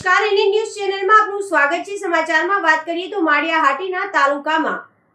નમસ્કાર, એની ન્યૂઝ ચેનલમાં આપનું સ્વાગત છે। સમાચારમાં વાત કરીએ તો માળિયાહાટીના તાલુકામાં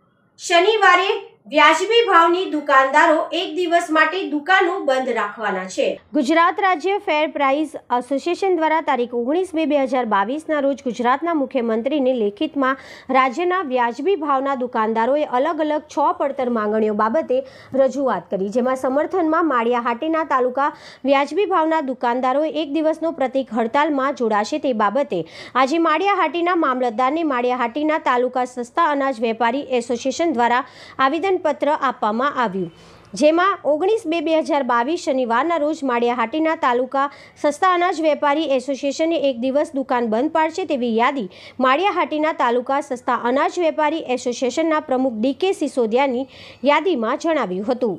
શનિવારે વ્યાજબી ભાવની દુકાનદારો એક દિવસ માટે દુકાનો બંધ રાખવાના છે। ગુજરાત રાજ્ય ફેર પ્રાઇસ એસોસિએશન દ્વારા તારીખ 19/2/2022ના રોજ ગુજરાતના મુખ્યમંત્રીને લેખિતમાં રાજ્યના વ્યાજબી ભાવના દુકાનદારોએ અલગ અલગ 6 પડતર માંગણીઓ બાબતે રજૂઆત કરી, જેમાં સમર્થનમાં માળિયાહાટીના તાલુકા વ્યાજબી ભાવના દુકાનદારોએ એક દિવસનો પ્રતિક હડતાલમાં જોડાશે તે બાબતે આજે માળિયાહાટીના મામલતદારને માળિયાહાટીના તાલુકા સસ્તા અનાજ વેપારી એસોસિએશન દ્વારા આવેદન પત્ર આપવામાં આવ્યું, જેમાં 19/2/2022 શનિવારના રોજ માળિયાહાટીના તાલુકા સસ્તા અનાજ વેપારી એસોસિએશને એક દિવસ દુકાન બંધ પાડશે તેવી યાદી માળિયાહાટીના તાલુકા સસ્તા અનાજ વેપારી એસોસિએશનના પ્રમુખ ડી.કે. સિસોદિયાની યાદીમાં જણાવ્યું હતું।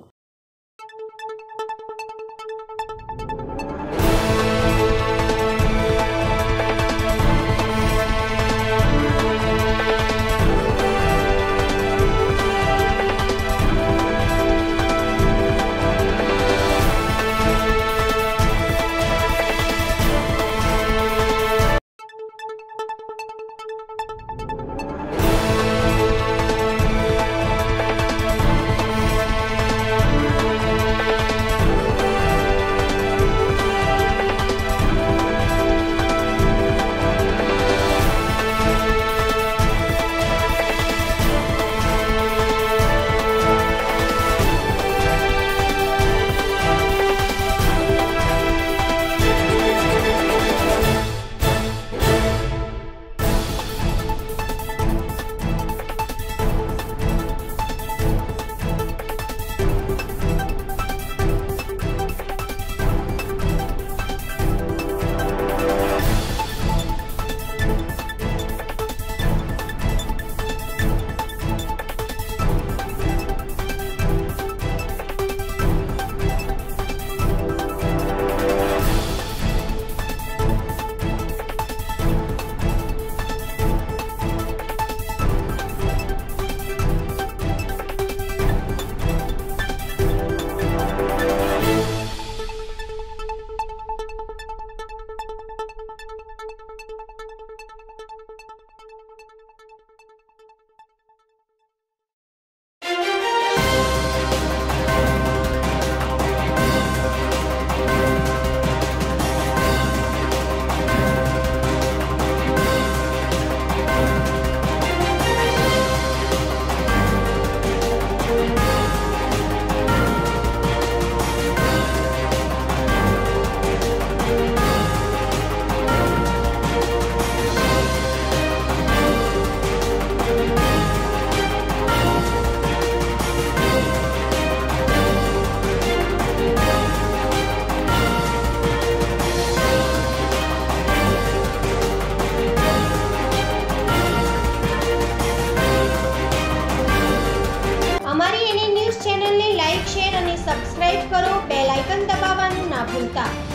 સબસ્ક્રાઇબ કરો, બેલ આઇકન દબાવવાનું ના ભૂલતા।